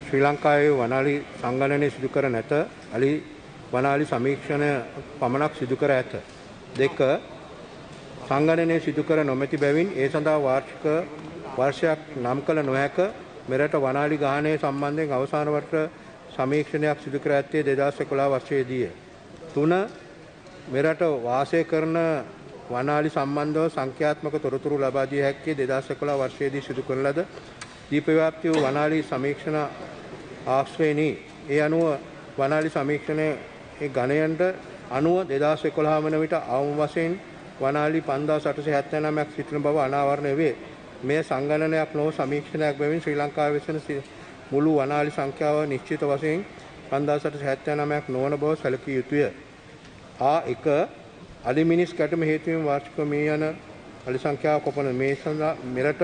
ශ්‍රී ලංකාවේ වනාලි සංගණනය සිදු කර නැත. අලි වනාලි සමීක්ෂණය පමණක් සිදු කර ඇත. 2. සංගණනය සිදු කර නොමැති බැවින් ඒ සඳහා වාර්ෂික වර්ෂයක් නම් කළ නොහැක. මෙරට වනාලි ගාහණය සම්බන්ධයෙන් අවසාන වර්ෂ සමීක්ෂණයක් සිදු කර ඇත්තේ 2011 වර්ෂයේදීය. 3. මෙරට වාසය කරන වනාලි සම්බන්ධව සංඛ්‍යාත්මක තොරතුරු ලබා දිය හැක්කේ 2011 වර්ෂයේදී සිදු කරන ලද දීපව්‍යාප්ති වූ වනාලි සමීක්ෂණ ආශ්‍රේණී. ඒ අනුව වනාලි සමීක්ෂණයේ ගණයන්ට අනුව 2011 වන විට අවම වශයෙන් වනාලි 5879ක් සිටින බව අනාවරණය වේ. මේ සංගණනයක් නොව සමීක්ෂණයක් බැවින් ශ්‍රී ලංකාවේ වෙසෙන මුළු වනාලි සංඛ්‍යාව නිශ්චිත වශයෙන් 5879ක් නොවන බව සැලකිය යුතුය. A1 අලි මිනිස් කැටුම හේතුවෙන් වාර්ෂිකව මිය යන අලි සංඛ්‍යාව කොපමණ? මේ සඳහා මෙරට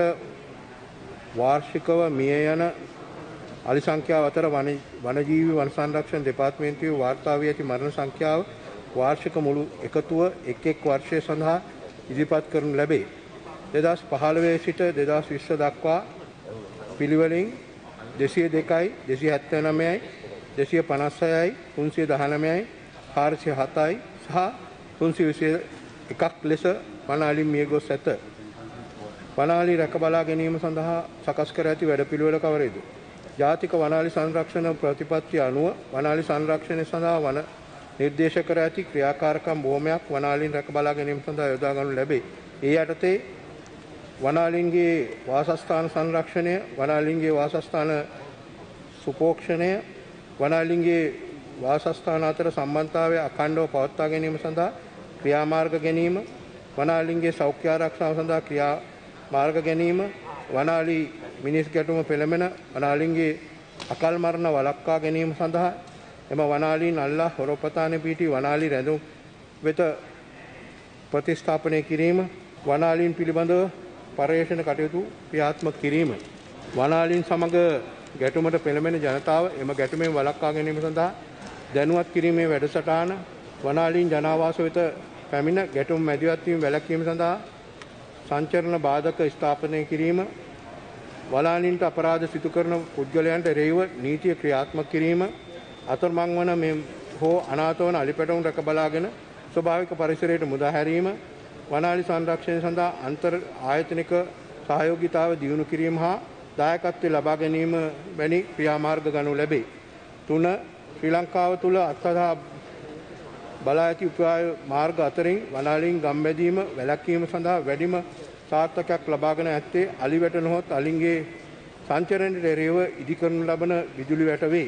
වාර්ෂිකව මිය යන අලි සංඛ්‍යාව අතර වනජීවි වන සංරක්ෂණ දෙපාර්තමේන්තුවේ වාර්තා වී ඇති මරණ සංඛ්‍යාව වාර්ෂික මුළු එකතුව එක් වර්ෂය සඳහා ඉදිරිපත් කරනු ලැබේ. 2015 සිට 2020 දක්වා පිළිවෙලින් 202යි 279යි 256යි 319යි 407යි සහ 321ක් ලෙස වනාලි මිය ගොස් ඇත. වනාලි රැක බලා ගැනීම සඳහා සකස් කර ඇති වැඩපිළිවෙල කවරේද? ජාතික වනාලි සංරක්ෂණ ප්‍රතිපත්තිය අනුව වනාලි සංරක්ෂණය සඳහා වන නිර්දේශ කර ඇති ක්‍රියාකාරකම් බොහොමයක් වනාලීන් රැක බලා ගැනීම සඳහා යොදා ගනු ලැබේ. ඒ යටතේ වනාලීන්ගේ වාසස්ථාන සංරක්ෂණය, වනාලීන්ගේ වාසස්ථාන සුපෝක්ෂණය, වනාලීන්ගේ වාසස්ථාන අතර සම්බන්ධතාවය අඛණ්ඩව පවත්වා ගැනීම සඳහා ක්‍රියාමාර්ග ගැනීම, වනාලීන්ගේ සෞඛ්‍ය ආරක්ෂාව සඳහා ක්‍රියාමාර්ග ගැනීම, වනාලි මිනිස් ගැටුම පෙළඹෙන වනාලීන්ගේ අකල් මරණ වළක්වා ගැනීම සඳහා එම වනාලීන් අල්ලා හොරපතානේ පිහිටි වනාලි රැඳුම් වෙත ප්‍රතිස්ථාපනය කිරීම, වනාලීන් පිළිබඳව පර්යේෂණ කටයුතු ක්‍රියාත්මක කිරීම, වනාලීන් සමග ගැටුමට පෙළඹෙන ජනතාව එම ගැටුමෙන් වළක්වා ගැනීම සඳහා දැනුවත් කිරීමේ වැඩසටහන, වනාලීන් ජනාවාස වෙත පැමිණ ගැටුම් මැදිහත් වීම වැළැක්වීම සඳහා සංචරණ බාධක ස්ථාපනය කිරීම, වනාලීන්ට අපරාධ සිදු කරන පුද්ගලයන්ට එරෙහිව නීතිය ක්‍රියාත්මක කිරීම, අතරමං වන මේ හෝ අනාථ වන අලිපැටවුන් රැක බලාගෙන ස්වභාවික පරිසරයට මුදා හැරීම, වනාලි සංරක්ෂණය සඳහා අන්තර් ආයතනික සහයෝගීතාව දියුණු කිරීම හා දායකත්වය ලබා ගැනීම වැනි ක්‍රියාමාර්ග ගනු ලැබේ. 3. ශ්‍රී ලංකාව තුළ අත්හදා බලා ඇති උපාය මාර්ග අතරින් වනාලීන් ගම්බැදීම වැළැක්වීම සඳහා වැඩිම සාර්ථකයක් ලබාගෙන ඇත්තේ අලි වැට නොහොත් අලින්ගේ සංචරණයට එරෙහිව ඉදිකරනු ලබන විදුලි වැට වේ.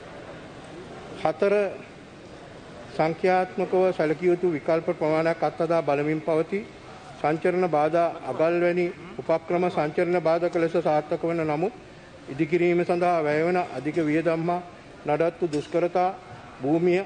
4. සංඛ්‍යාත්මකව සැලකිය යුතු විකල්ප ප්‍රමාණයක් අත්හදා බලමින් පවතී. සංචරණ බාධා අගල් වැනි උපක්‍රම සංචරණ බාධක ලෙස සාර්ථක වන නමුත් ඉදිකිරීම සඳහා වැය වන අධික වියදම් හා නඩත්තු දුෂ්කරතා, භූමිය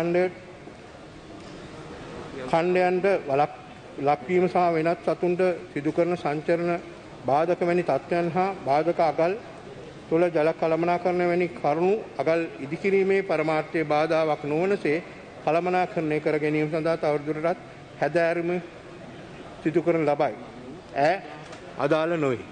අඛණ්ඩයන්ට ලක්වීම සහ වෙනත් සතුන්ට සිදු කරන සංචරණ බාධක වැනි තත්ත්වයන් හා බාධක අගල් තුළ ජල කළමනාකරණය වැනි කරුණු අගල් ඉදිකිරීමේ පරමාර්ථයේ බාධාවක් නොවනසේ කළමනාකරණය කර ගැනීම සඳහා තවදුරටත් හැදෑරීම සිදු කරන ලබයි. අදාළ නොවේ.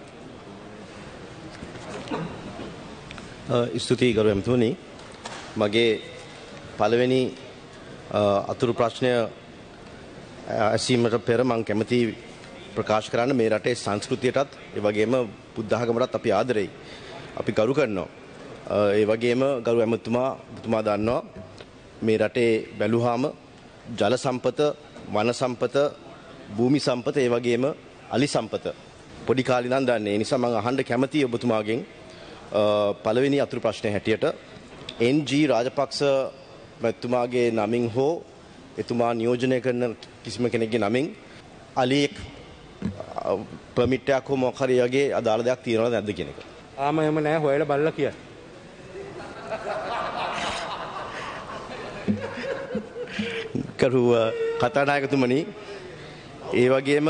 ස්තුතියි ගරු ඇමතුමනි. මගේ පළවෙනි අතුරු ප්‍රශ්නය ඇසීමට පෙර මම කැමති ප්‍රකාශ කරන්න මේ රටේ සංස්කෘතියටත් ඒ වගේම බුද්ධ ආගමටත් අපි ආදරෙයි. අපි ගරු කරනවා. ඒ වගේම ගරු ඇමතුමා දන්නවා මේ රටේ බැලුවාම ජල සම්පත, වන සම්පත, භූමි සම්පත, ඒ වගේම අලි සම්පත පොඩි කාලේ ඉඳන් දන්නේ. ඒ නිසා මම අහන්න කැමතියි ඔබතුමාගෙන් පළවෙනි අතුරු ප්‍රශ්නය හැටියට NG රාජපක්ෂ මැතිතුමාගේ නමින් හෝ එතුමා නියෝජනය කරන කිසිම කෙනෙක්ගේ නමින් අලියෙක් පර්මිට් එකක් හෝ මොකක් හරි වගේ අදාළ දෙයක් තියනවද නැද්ද කියන එක. එහෙම නෑ, හොයලා බලලා කියන්න. කරු කතානායකතුමනි, ඒ වගේම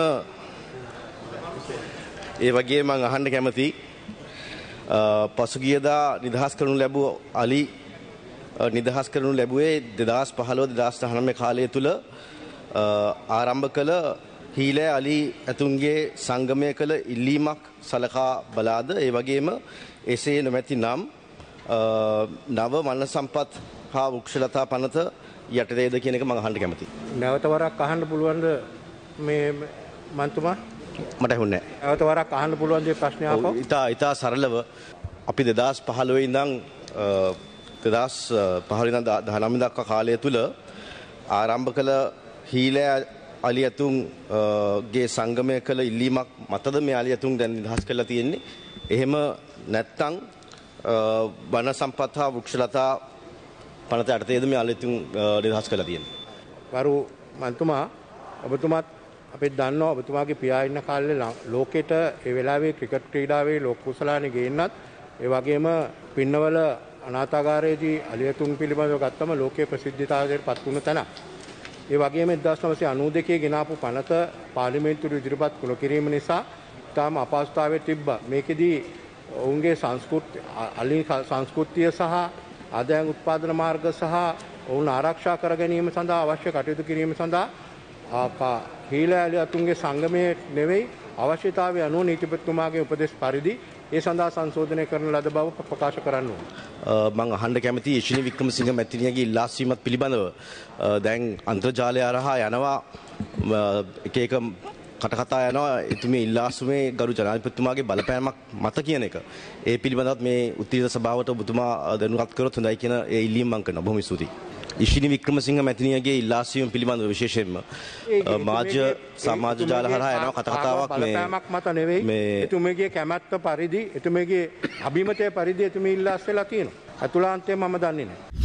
මම අහන්න කැමති පසුගියදා නිදහස් කරනු ලැබුව අලි නිදහස් කරනු ලැබුවේ 2015-2019 කාලය තුල ආරම්භ කළ හීලෑ අලි ඇතුන්ගේ සංගමය කළ ඉල්ලීමක් සලකා බලාද, ඒ වගේම එසේ නොමැති නම් නව වන සම්පත් හා වෘක්ෂලතා පනත යටතේද කියන එක මම අහන්න කැමතියි. නැවත වරක් අහන්න පුළුවන්ද මේ මන්තුමා? මට ඇහුන්නේ නැහැ. නැවත වරක් අහන්න පුළුවන් දේ ප්‍රශ්නය ආපහු. ඉතා සරලව අපි 2015 ඉඳන් 2015 ඉඳන් 19 දක්වා කාලය තුල ආරම්භ කළ හීලෑ අලියතුන් ගේ සංගමය කළ ඉල්ලීමක් මතද මේ අලියතුන් දැන් නිදහස් කරලා තියෙන්නේ. එහෙම නැත්නම් වන සම්පත් හා වෘක්ෂලතා පනත යටතේද මේ අලියතුන් නිදහස් කරලා තියෙන්නේ. වරු මන්තුමා ඔබතුමාත් අපි දන්නවා ඔබතුමාගේ පියා ඉන්න කාලේ ලෝකෙට ඒ වෙලාවේ ක්‍රිකට් ක්‍රීඩාවේ ලෝක කුසලානේ ගේන්නත් ඒ වගේම පින්නවල අනාථාගාරයේදී අලියතුන් පිළිබඳව ගත්තම ලෝකයේ ප්‍රසිද්ධතාවයට පත් වුණ තැන. ඒ වගේම 1992 ගෙනාපු පනත පාර්ලිමේන්තුවේ ඉදිරිපත් කළ කිරීම නිසා තාම අපහසුතාවයේ තිබ්බා. මේකෙදී ඔවුන්ගේ සංස්කෘතිය සහ ආදායම් උත්පාදන මාර්ග සහ ඔවුන් ආරක්ෂා කර ගැනීම සඳහා අවශ්‍ය කටයුතු කිරීම සඳහා හීලෑ අලියතුන්ගේ සංගමයේ නෙවෙයි අවශ්‍යතාවය අනුව නීතිපතිතුමාගේ උපදෙස් පරිදි ඒ සඳහා සංශෝධනය කරන ලද බව ප්‍රකාශ කරන්න ඕන. මම අහන්න කැමති ශිනි වික්‍රමසිංහ මැතිණියගේ ඉල්ලාස්වීමත් පිළිබඳව දැන් අන්තර්ජාලය හරහා යනවා එක කටකතා යනවා එතුමේ ඉල්ලාස්මේ ගරු ජනාධිපතිතුමාගේ බලපෑමක් මත කියන එක. ඒ පිළිබඳවත් මේ උත්තරීතර සභාවට ඔබතුමා දැනුවත් කරොත් හොඳයි කියන ඒ ඉල්ලීම මම කරනවා. බොහොම ස්තුතියි. ඉශිනි වික්‍රමසිංහ මැතිණියගේ ඉල්ලාස්වීම පිළිබඳව විශේෂයෙන්ම මාධ්‍ය සමාජ ජාල හරහා යනවා කතාවක් මේ බලපෑමක් මත නෙවෙයි එතුමගේ කැමැත්ත පරිදි එතුමගේ අභිමතය පරිදි එතුමේ ඉල්ලාස් වෙලා තියෙනවා. අතුලාන්තය මම දන්නේ නැහැ.